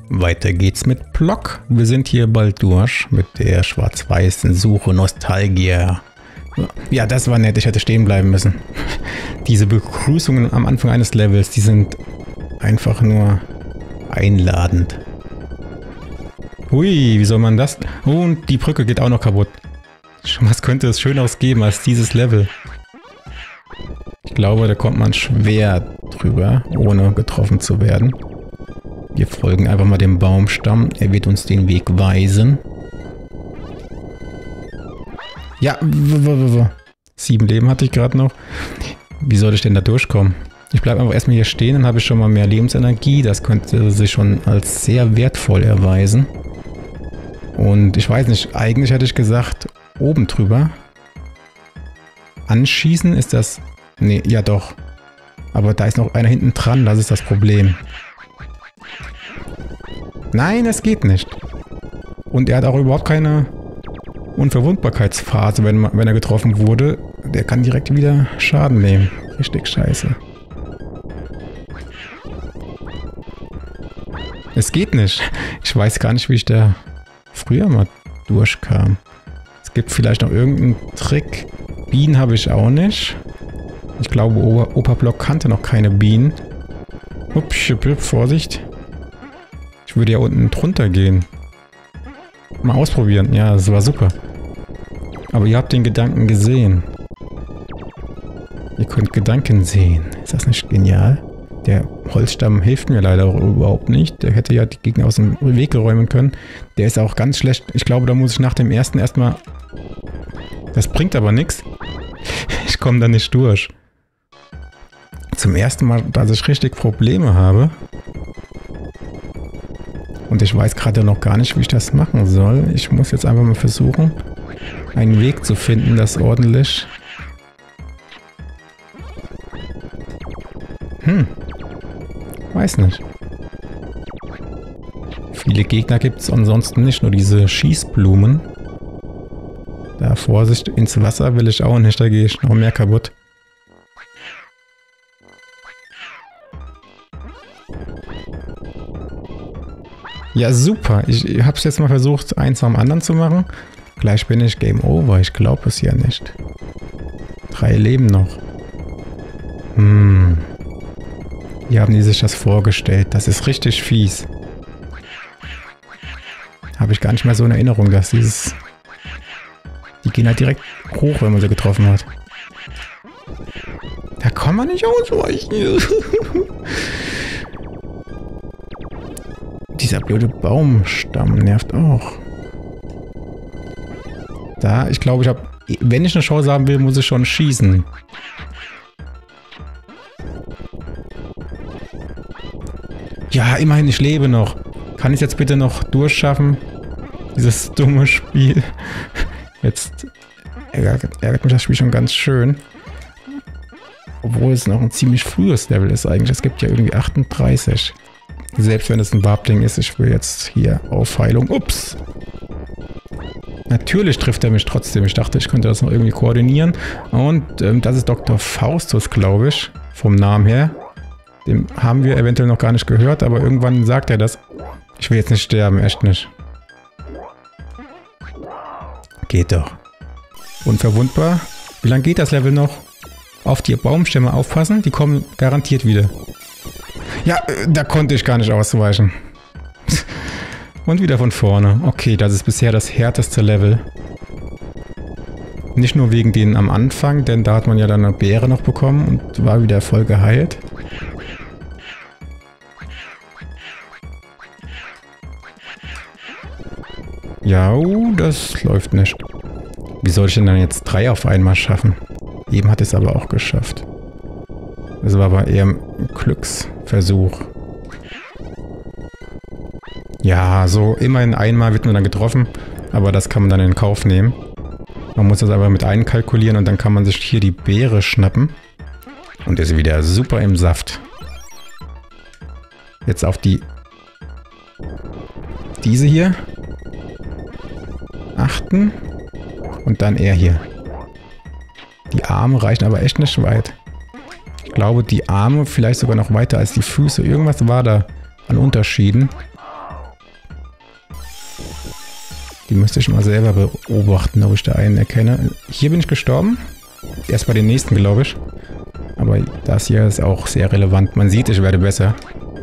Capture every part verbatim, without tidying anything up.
Weiter geht's mit Block. Wir sind hier bald durch mit der schwarz-weißen Suche Nostalgia. Ja, das war nett. Ich hätte stehen bleiben müssen. Diese Begrüßungen am Anfang eines Levels, die sind einfach nur einladend. Hui, wie soll man das? Und die Brücke geht auch noch kaputt. Was könnte es Schöneres geben als dieses Level? Ich glaube, da kommt man schwer drüber, ohne getroffen zu werden. Wir folgen einfach mal dem Baumstamm. Er wird uns den Weg weisen. Ja, w -w -w sieben Leben hatte ich gerade noch. Wie soll ich denn da durchkommen? Ich bleibe einfach erstmal hier stehen, dann habe ich schon mal mehr Lebensenergie. Das könnte sich schon als sehr wertvoll erweisen. Und ich weiß nicht, eigentlich hätte ich gesagt, oben drüber. Anschießen ist das... Nee, ja doch. Aber da ist noch einer hinten dran, das ist das Problem. Nein, es geht nicht. Und er hat auch überhaupt keine Unverwundbarkeitsphase, wenn, wenn er getroffen wurde. Der kann direkt wieder Schaden nehmen. Richtig scheiße. Es geht nicht. Ich weiß gar nicht, wie ich da früher mal durchkam. Es gibt vielleicht noch irgendeinen Trick. Bienen habe ich auch nicht. Ich glaube, Opa Block kannte noch keine Bienen. Ups, Vorsicht. Ich würde ja unten drunter gehen. Mal ausprobieren. Ja, das war super. Aber ihr habt den Gedanken gesehen. Ihr könnt Gedanken sehen. Ist das nicht genial? Der Holzstamm hilft mir leider auch überhaupt nicht. Der hätte ja die Gegner aus dem Weg räumen können. Der ist auch ganz schlecht. Ich glaube, da muss ich nach dem ersten erstmal... Das bringt aber nichts. Ich komme da nicht durch. Zum ersten Mal, dass ich richtig Probleme habe. Und ich weiß gerade noch gar nicht, wie ich das machen soll. Ich muss jetzt einfach mal versuchen, einen Weg zu finden, das ordentlich... Hm. Weiß nicht. Viele Gegner gibt es ansonsten nicht, nur diese Schießblumen. Da Vorsicht, ins Wasser will ich auch nicht, da gehe ich noch mehr kaputt. Ja, super. Ich habe es jetzt mal versucht, eins am anderen zu machen. Gleich bin ich Game Over. Ich glaube es ja nicht. Drei Leben noch. Hm. Wie haben die sich das vorgestellt? Das ist richtig fies. Habe ich gar nicht mehr so in Erinnerung, dass dieses... Die gehen halt direkt hoch, wenn man sie getroffen hat. Da kann man nicht ausweichen. Dieser blöde Baumstamm nervt auch. Da, ich glaube, ich habe... Wenn ich eine Chance haben will, muss ich schon schießen. Ja, immerhin, ich lebe noch. Kann ich es jetzt bitte noch durchschaffen? Dieses dumme Spiel. Jetzt ärgert, ärgert mich das Spiel schon ganz schön. Obwohl es noch ein ziemlich frühes Level ist eigentlich. Es gibt ja irgendwie achtunddreißig. Selbst wenn es ein Warbling ist, ich will jetzt hier auf Heilung. Ups! Natürlich trifft er mich trotzdem. Ich dachte, ich könnte das noch irgendwie koordinieren. Und ähm, das ist Doktor Faustus, glaube ich. Vom Namen her. Den haben wir eventuell noch gar nicht gehört, aber irgendwann sagt er das. Ich will jetzt nicht sterben, echt nicht. Geht doch. Unverwundbar. Wie lange geht das Level noch? Auf die Baumstämme aufpassen, die kommen garantiert wieder. Ja, da konnte ich gar nicht ausweichen. Und wieder von vorne. Okay, das ist bisher das härteste Level. Nicht nur wegen denen am Anfang, denn da hat man ja dann eine Beere noch bekommen und war wieder voll geheilt. Ja, das läuft nicht. Wie soll ich denn dann jetzt drei auf einmal schaffen? Eben hat es aber auch geschafft. Das war aber eher ein Glücksversuch. Ja, so immerhin einmal wird man dann getroffen, aber das kann man dann in Kauf nehmen. Man muss das aber mit einkalkulieren und dann kann man sich hier die Beere schnappen. Und ist wieder super im Saft. Jetzt auf die... Diese hier. Achten. Und dann er hier. Die Arme reichen aber echt nicht weit. Ich glaube, die Arme vielleicht sogar noch weiter als die Füße. Irgendwas war da an Unterschieden. Die müsste ich mal selber beobachten, ob ich da einen erkenne. Hier bin ich gestorben. Erst bei den nächsten, glaube ich. Aber das hier ist auch sehr relevant. Man sieht, ich werde besser.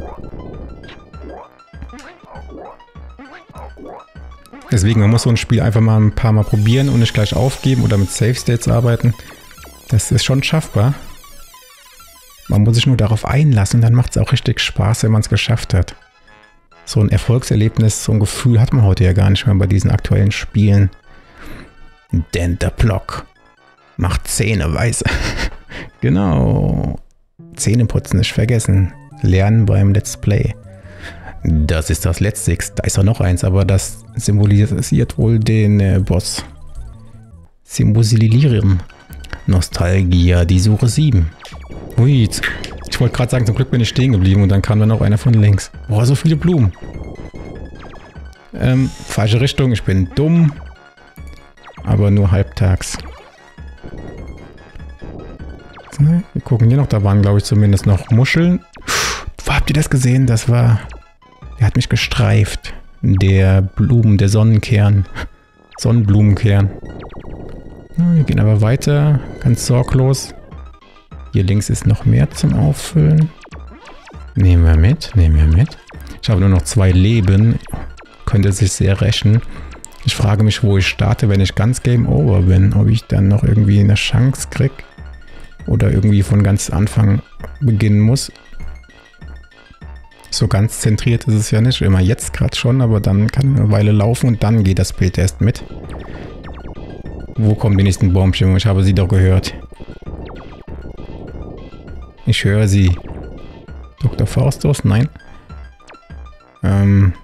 Deswegen, man muss so ein Spiel einfach mal ein paar Mal probieren und nicht gleich aufgeben oder mit Save States arbeiten. Das ist schon schaffbar. Man muss sich nur darauf einlassen, dann macht es auch richtig Spaß, wenn man es geschafft hat. So ein Erfolgserlebnis, so ein Gefühl hat man heute ja gar nicht mehr bei diesen aktuellen Spielen. Denn der Block macht Zähne weiße. Genau. Zähneputzen nicht vergessen. Lernen beim Let's Play. Das ist das Letzte. Da ist auch noch eins, aber das symbolisiert wohl den äh, Boss. Symbolisieren. Nostalgia, die Suche sieben. Ui, ich wollte gerade sagen, zum Glück bin ich stehen geblieben und dann kam dann noch einer von links. Boah, so viele Blumen. Ähm, falsche Richtung, ich bin dumm. Aber nur halbtags. So, wir gucken hier noch, da waren glaube ich zumindest noch Muscheln. Puh, habt ihr das gesehen? Das war... Der hat mich gestreift. Der Blumen, der Sonnenkern. Sonnenblumenkern. Ja, wir gehen aber weiter, ganz sorglos. Hier links ist noch mehr zum Auffüllen. Nehmen wir mit, nehmen wir mit. Ich habe nur noch zwei Leben. Könnte sich sehr rächen. Ich frage mich, wo ich starte, wenn ich ganz Game Over bin. Ob ich dann noch irgendwie eine Chance kriege. Oder irgendwie von ganz Anfang beginnen muss. So ganz zentriert ist es ja nicht. Immer jetzt gerade schon, aber dann kann eine Weile laufen und dann geht das Bild erst mit. Wo kommen die nächsten Baumstämme? Ich habe sie doch gehört. Ich höre sie. Doktor Faustus? Nein. Ähm.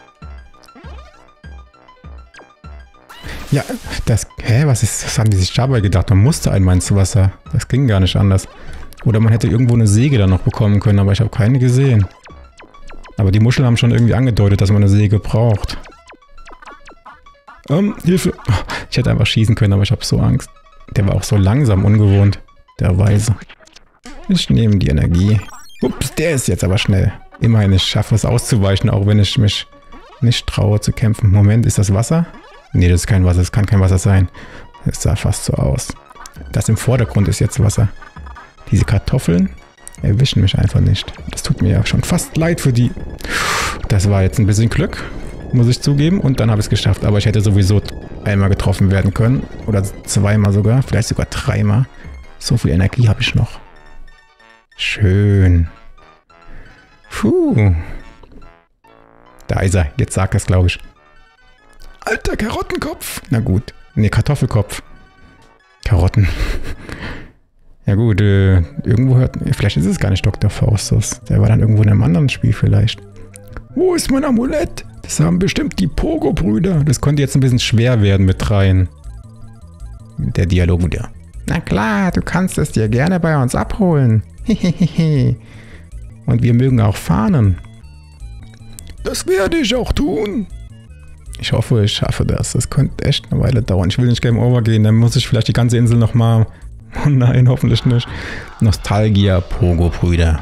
Ja, das... Hä? Was ist... Was haben die sich dabei gedacht? Man musste einmal ins Wasser. Das ging gar nicht anders. Oder man hätte irgendwo eine Säge dann noch bekommen können, aber ich habe keine gesehen. Aber die Muscheln haben schon irgendwie angedeutet, dass man eine Säge braucht. Ähm, Hilfe. Ich hätte einfach schießen können, aber ich habe so Angst. Der war auch so langsam, ungewohnt. Der Weise. Ich nehme die Energie. Ups, der ist jetzt aber schnell. Immerhin, ich schaffe es auszuweichen, auch wenn ich mich nicht traue zu kämpfen. Moment, ist das Wasser? Nee, das ist kein Wasser. Das kann kein Wasser sein. Das sah fast so aus. Das im Vordergrund ist jetzt Wasser. Diese Kartoffeln erwischen mich einfach nicht. Das tut mir ja schon fast leid für die... Das war jetzt ein bisschen Glück, muss ich zugeben. Und dann habe ich es geschafft. Aber ich hätte sowieso einmal getroffen werden können. Oder zweimal sogar. Vielleicht sogar dreimal. So viel Energie habe ich noch. Schön. Puh. Da ist er. Jetzt sagt er es, glaube ich. Alter Karottenkopf. Na gut. Ne, Kartoffelkopf. Karotten. Ja gut, äh, irgendwo hört... Vielleicht ist es gar nicht Doktor Faustus. Der war dann irgendwo in einem anderen Spiel vielleicht. Wo ist mein Amulett? Das haben bestimmt die Pogo-Brüder. Das konnte jetzt ein bisschen schwer werden mit dreien. Der Dialog wieder. Na klar, du kannst es dir gerne bei uns abholen. Hehehe. Und wir mögen auch Fahnen. Das werde ich auch tun. Ich hoffe, ich schaffe das. Das könnte echt eine Weile dauern. Ich will nicht Game Over gehen. Dann muss ich vielleicht die ganze Insel nochmal... Oh nein, hoffentlich nicht. Nostalgia Pogo-Brüder.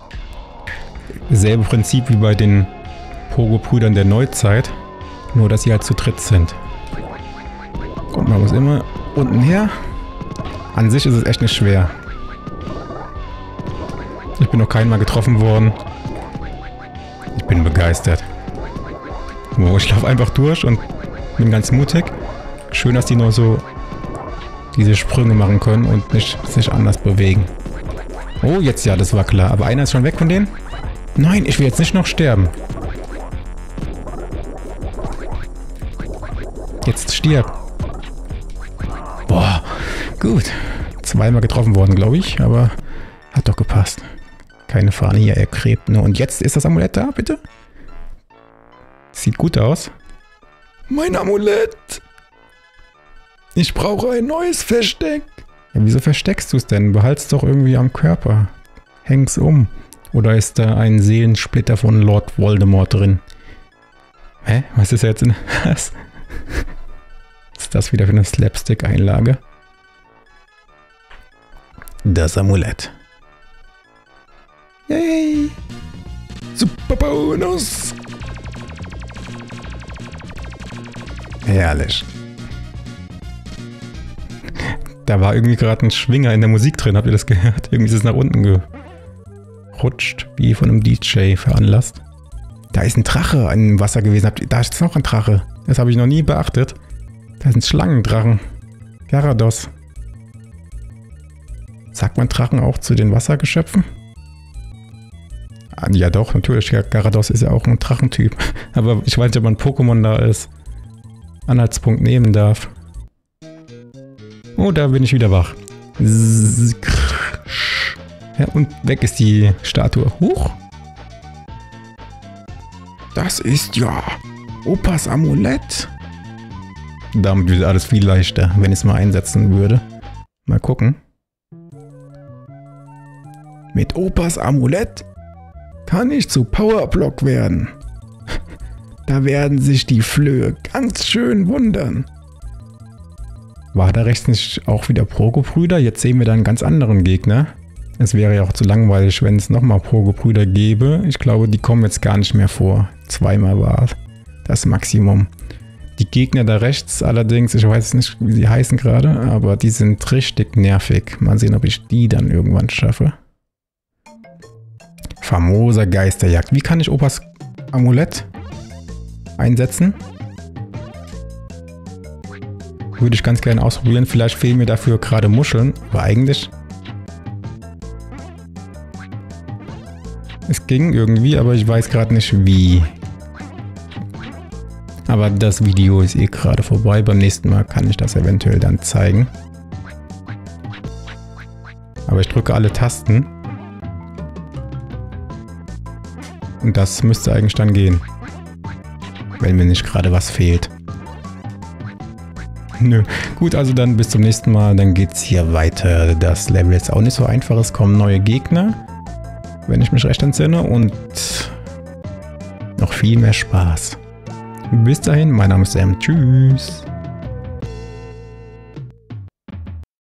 Selbe Prinzip wie bei den Pogo-Brüdern der Neuzeit. Nur, dass sie halt zu dritt sind. Und man muss immer unten her. An sich ist es echt nicht schwer. Ich bin noch keinmal getroffen worden. Ich bin begeistert. Oh, ich laufe einfach durch und bin ganz mutig. Schön, dass die noch so diese Sprünge machen können und nicht sich anders bewegen. Oh, jetzt ja, das war klar. Aber einer ist schon weg von denen? Nein, ich will jetzt nicht noch sterben. Jetzt stirb. Boah, gut. Zweimal getroffen worden, glaube ich, aber hat doch gepasst. Keine Fahne hier, er gräbt nur. Und jetzt ist das Amulett da, bitte? Sieht gut aus. Mein Amulett! Ich brauche ein neues Versteck. Ja, wieso versteckst du es denn? Behalt's doch irgendwie am Körper. Häng's um. Oder ist da ein Seelensplitter von Lord Voldemort drin? Hä? Was ist jetzt in... Was? Was ist das wieder für eine Slapstick-Einlage? Das Amulett. Yay! Super Bonus! Herrlich. Da war irgendwie gerade ein Schwinger in der Musik drin, habt ihr das gehört? Irgendwie ist es nach unten gerutscht, wie von einem D J veranlasst. Da ist ein Drache im Wasser gewesen. Da ist noch ein Drache. Das habe ich noch nie beachtet. Da sind Schlangendrachen. Gyarados. Sagt man Drachen auch zu den Wassergeschöpfen? Ja doch, natürlich. Gyarados ist ja auch ein Drachentyp. Aber ich weiß nicht, ob man Pokémon da als Anhaltspunkt nehmen darf. Oh, da bin ich wieder wach. Ja, und weg ist die Statue. Huch! Das ist ja Opas Amulett. Damit wird alles viel leichter, wenn ich es mal einsetzen würde. Mal gucken. Mit Opas Amulett kann ich zu Powerblock werden. Da werden sich die Flöhe ganz schön wundern. War da rechts nicht auch wieder Progo-Brüder? Jetzt sehen wir da einen ganz anderen Gegner. Es wäre ja auch zu langweilig, wenn es nochmal Progo-Brüder gäbe. Ich glaube, die kommen jetzt gar nicht mehr vor. Zweimal war das Maximum. Die Gegner da rechts allerdings, ich weiß nicht, wie sie heißen gerade, aber die sind richtig nervig. Mal sehen, ob ich die dann irgendwann schaffe. Famoser Geisterjagd. Wie kann ich Opas Amulett einsetzen? Würde ich ganz gerne ausprobieren. Vielleicht fehlen mir dafür gerade Muscheln. Aber eigentlich... Es ging irgendwie, aber ich weiß gerade nicht wie. Aber das Video ist eh gerade vorbei. Beim nächsten Mal kann ich das eventuell dann zeigen. Aber ich drücke alle Tasten. Und das müsste eigentlich dann gehen. Wenn mir nicht gerade was fehlt. Nö. Gut, also dann bis zum nächsten Mal. Dann geht's hier weiter. Das Level ist auch nicht so einfach. Es kommen neue Gegner. Wenn ich mich recht entsinne. Und noch viel mehr Spaß. Bis dahin, mein Name ist Sam. Tschüss.